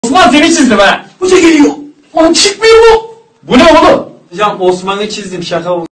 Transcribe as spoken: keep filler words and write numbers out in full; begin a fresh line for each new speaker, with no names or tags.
Osman seni çizdim ha.
Hoca geliyor. Lan çıkmıyor mu?
Bu ne oğlum?
Hocam Osman'ı çizdim, şaka bu.